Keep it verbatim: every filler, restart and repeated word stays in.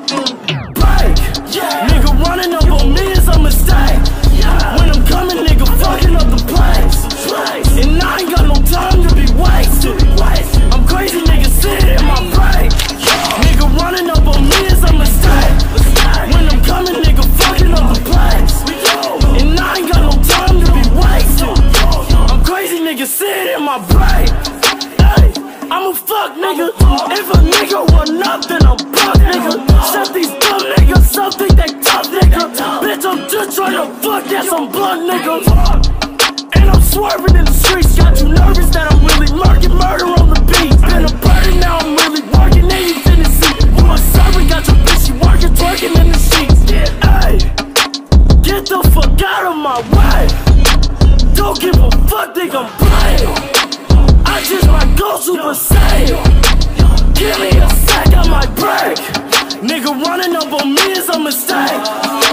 Break, yeah. Nigga running up on me is a mistake. Yeah. When I'm coming, nigga fucking up the place. And I ain't got no time to be wasted. I'm crazy, nigga, sit in my break. Nigga running up on me is a mistake. When I'm coming, nigga fucking up the place. And I ain't got no time to be wasted. I'm crazy, nigga, sit in my break. Hey, I'm a fuck nigga. If a nigga run up, then I'm fuck nigga. Shut these dumb niggas up, think they tough nigga. Bitch, I'm just trying to fuck, yes, I'm blunt nigga. And I'm swerving in the streets. Got you nervous that I'm really murking murder on the beat. Been a burden, now I'm really working. Then you finna see. You a servant, got your bitch, she working, twerking in the sheets. Hey, get the fuck out of my way. Don't give a fuck, think I'm playing. I just might go Super Saiyan. Give me a sec, I might break. Nigga running up on me is a mistake.